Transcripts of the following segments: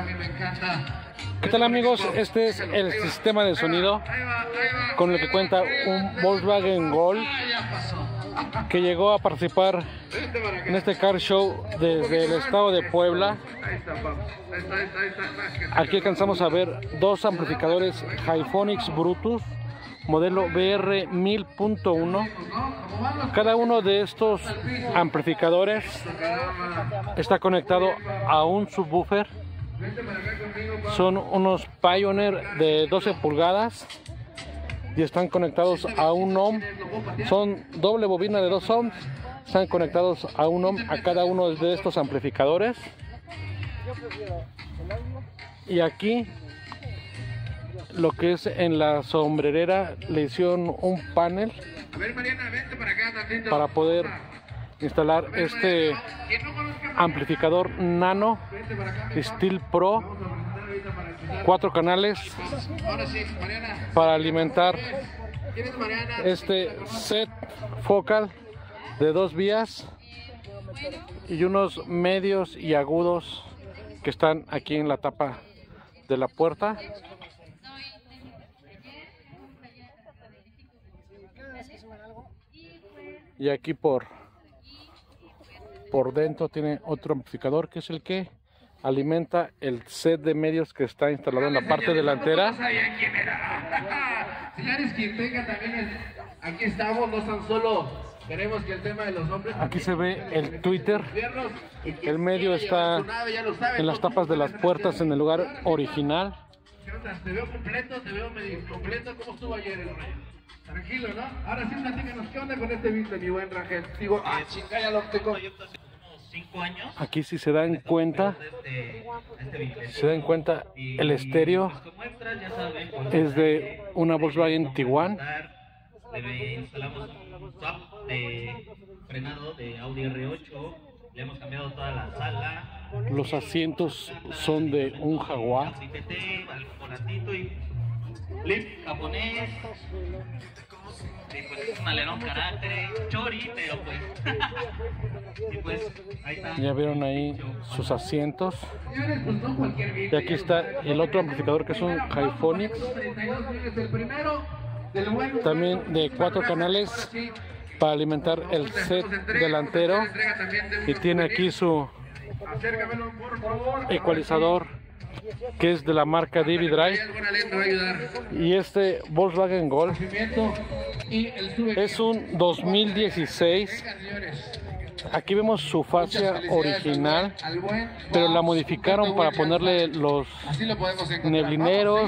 ¿Qué tal, amigos? Este es el sistema de sonido con el que cuenta un Volkswagen Gol que llegó a participar en este car show desde el estado de Puebla. Aquí alcanzamos a ver dos amplificadores Hyphonics Brutus modelo BR1000.1. Cada uno de estos amplificadores está conectado a un subwoofer. Son unos Pioneer de 12 pulgadas y están conectados a un ohm. Son doble bobina de 2 ohms. Están conectados a un ohm a cada uno de estos amplificadores. Y aquí, lo que es en la sombrerera, le hicieron un panel para poder instalar este amplificador Nano Steel Pro 4 canales para alimentar este set focal de 2 vías y unos medios y agudos que están aquí en la tapa de la puerta. Y aquí por dentro tiene otro amplificador que es el que alimenta el set de medios que está instalado en la parte delantera. Señores, quien tenga también aquí estamos, no tan solo queremos que el tema de los hombres. Aquí se ve el Twitter. El medio está en las tapas de las puertas en el lugar original. Te veo completo, te veo medio completo. ¿Cómo estuvo ayer el rey? Tranquilo, ¿no? Ahora sí, platícanos, ¿qué onda con este beat de mi buen Rangel? Digo, chingada, ya lo tengo. 5 años. Aquí si se dan cuenta, el estéreo es de una Volkswagen Tiguan. Le instalamos un swap de frenado de Audi R8, le hemos cambiado toda la sala. Los asientos son de un Jaguar. Lip japonés. Sí, pues es un alerón carácter, chori, pero pues. Y pues ahí está. Ya vieron ahí sus asientos. Y aquí está el otro amplificador que es un Hyphonics. También de 4 canales para alimentar el set delantero. Y tiene aquí su ecualizador que es de la marca DB Drive. Y este Volkswagen Gol es un 2016. Aquí vemos su fascia original, pero la modificaron para ponerle los neblineros,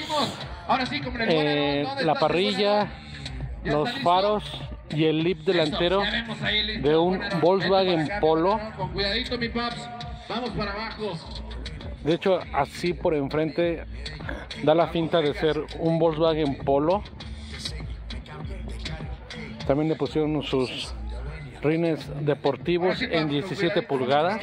la parrilla, los faros y el lip delantero de un Volkswagen Polo. Vamos para abajo. De hecho, así por enfrente da la finta de ser un Volkswagen Polo. También le pusieron sus rines deportivos en 17 pulgadas.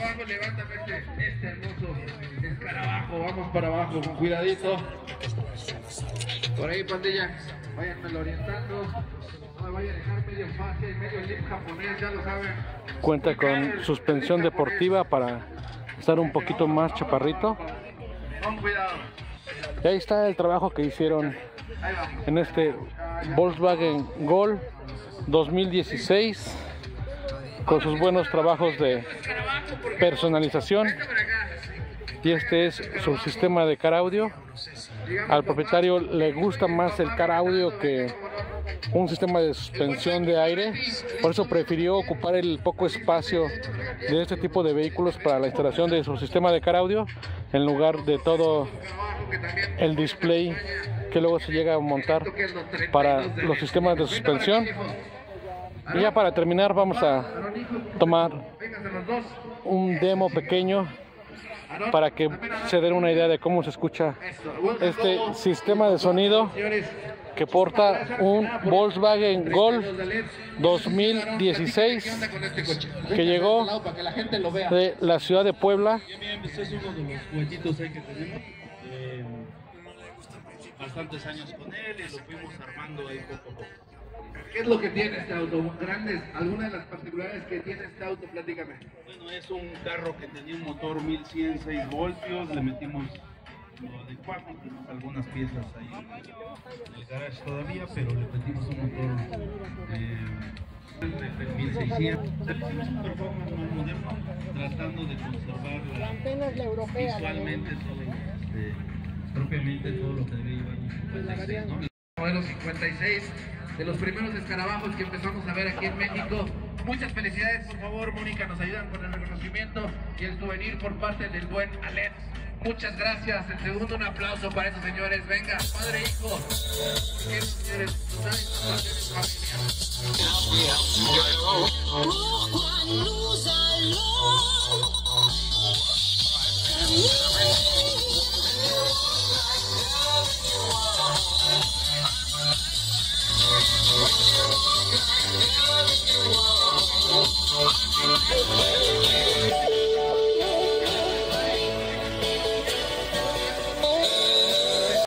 Vamos para abajo, con cuidadito. Por ahí, pandilla, váyanmelo orientando. No me vaya a dejar medio fácil, medio lip japonés, ya lo saben. Cuenta con suspensión deportiva para estar un poquito más chaparrito. Con cuidado. Y ahí está el trabajo que hicieron en este Volkswagen Gol 2016 con sus buenos trabajos de personalización. Y este es su sistema de car audio. Al propietario le gusta más el car audio que un sistema de suspensión de aire, por eso prefirió ocupar el poco espacio de este tipo de vehículos para la instalación de su sistema de car audio en lugar de todo el display que luego se llega a montar para los sistemas de suspensión. Y ya para terminar vamos a tomar un demo pequeño para que se den una idea de cómo se escucha este sistema de sonido que porta un Volkswagen Gol 2016 que llegó de la ciudad de Puebla. Este es uno de los juguetitos que tenemos. Bastantes años con él y lo fuimos armando ahí poco a poco. ¿Qué es lo que tiene este auto? Grandes, algunas de las particularidades que tiene este auto, platícame. Bueno, es un carro que tenía un motor 1106 voltios, le metimos lo adecuamos, tenemos algunas piezas ahí en el garage todavía, pero le metimos un motor de 1600. Le hicimos un performance más moderno, tratando de conservar visualmente todo, propiamente todo lo que debe llevar un 56, ¿no? Modelo 56, de los primeros escarabajos que empezamos a ver aquí en México. Muchas felicidades, por favor, Mónica, nos ayudan con el reconocimiento y el souvenir por parte del buen Alex. Muchas gracias. El segundo, un aplauso para esos señores. Venga, padre e hijo. ¿Qué señores? Familia.